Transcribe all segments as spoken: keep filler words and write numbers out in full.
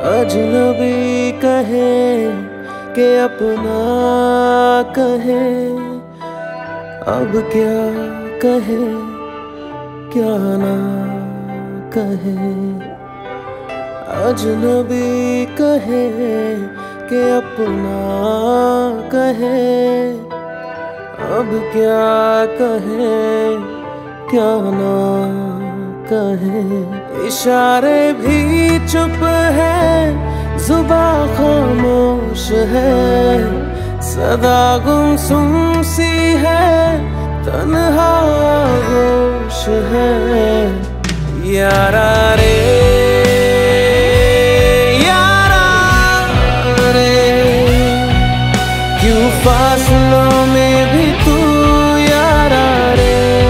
अजनबी कहे कि अपना कहे, अब क्या कहे क्या ना कहे। अजनबी कहे कि अपना कहे, अब क्या कहे क्या ना कहे। इशारे भी चुप है, जुबां खामोश है, सदा गुमसुम सी है, तन्हा होश है। यारा रे यारा रे, क्यों फासलों में भी तू यारा रे।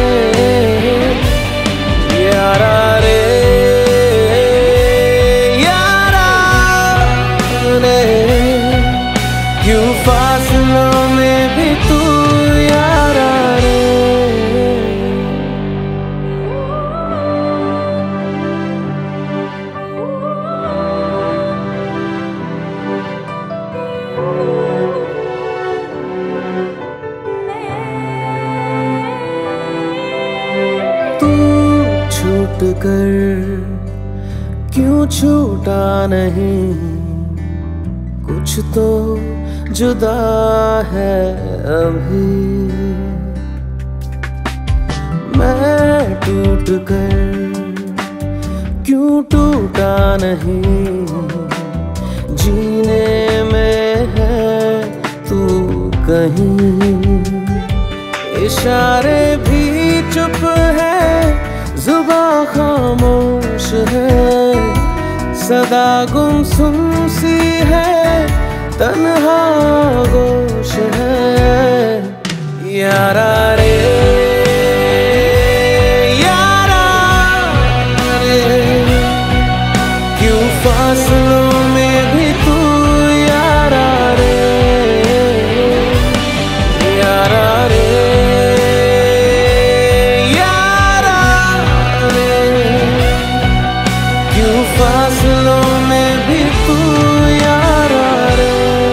यारा रे यारा रे, क्यों फासलों में भी तू यारा रे। तू छूट कर क्यों छूटा नहीं, कुछ तो जुदा है अभी। मैं टूट कर क्यों टूटा नहीं, जीने में है तू कहीं। इशारे भी चुप है, जुबां खामोश है, सदा गुमसुम सी है, तन्हा गोश है। यारा रे यारा रे, क्यों फासलों में भी तू यारा रे। यारा रे यारा रे, क्यों फासलों में भी तू यारा रे।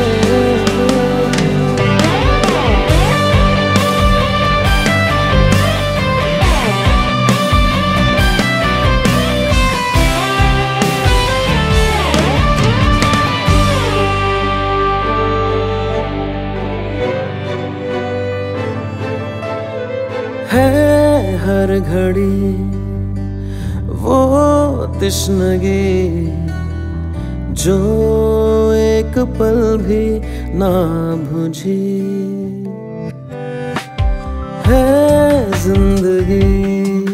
है हर घड़ी वो तिश्नगी, जो एक पल भी ना बुझी। है जिंदगी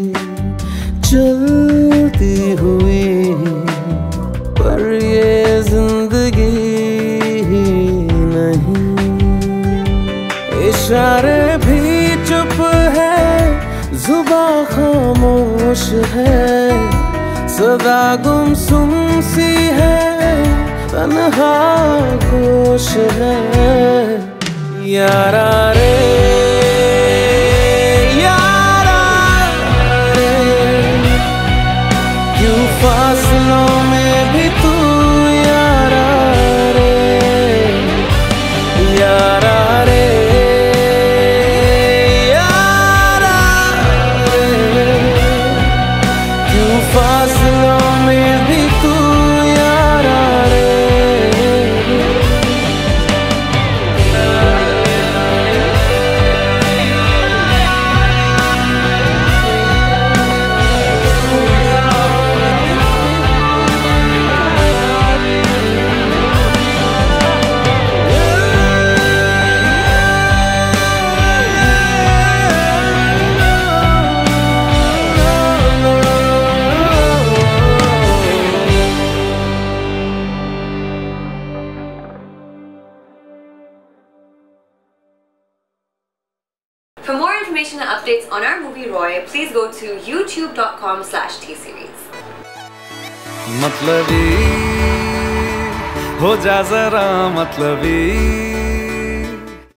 चलती हुई, पर ये जिंदगी ही नहीं। इशारे भी चुप है, जुबां खामोश है, सदा गुमसुम सी है, तन्हा गोश है। यारा रे यारा रे, क्यों फासलों में भी तू यारा रे। यारा रे फासलों में भी तू यारा रे। For more information and updates on our movie Roy, please go to youtube dot com slash T series. मतलबी हो जा जरा मतलबी।